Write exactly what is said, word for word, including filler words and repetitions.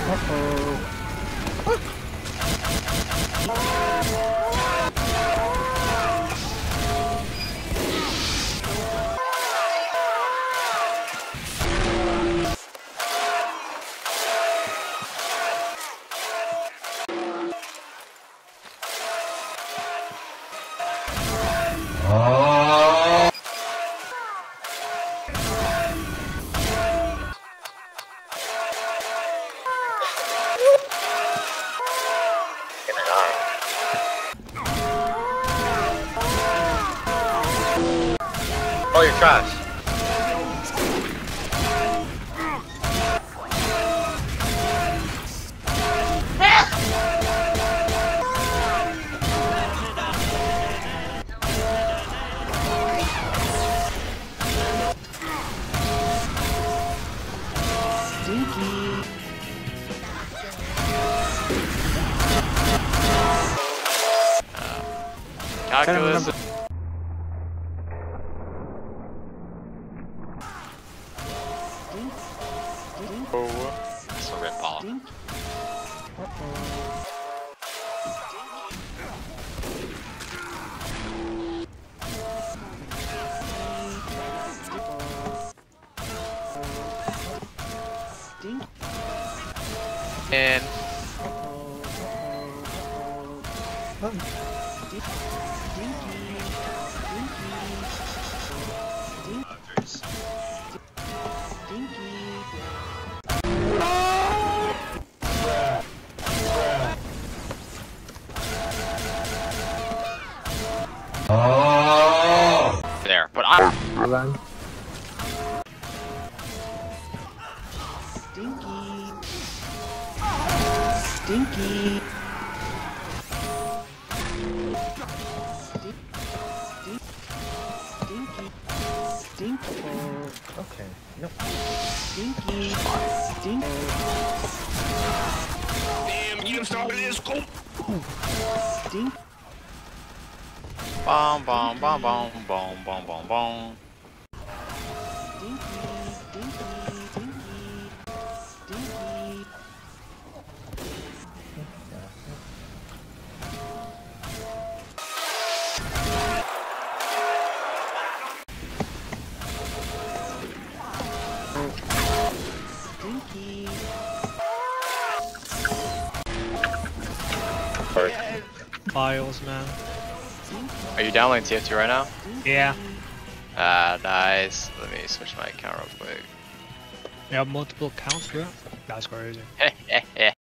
Oh, you're trash. Stinky. Calculus. Oh, that's a red ball. And oh, there, but I. Stinky. Stinky. Stinky. Stinky. Okay. Nope. Stinky. Stinky. Damn, you started this cool. Stink. Bom bom bom bom bom bom bom bom. Stinky. Stinky. Stinky. Stinky. Stinky. Files, man. Are you downloading T F two right now? Yeah. Ah, nice. Let me switch my account real quick. You have multiple accounts, bro? That's crazy.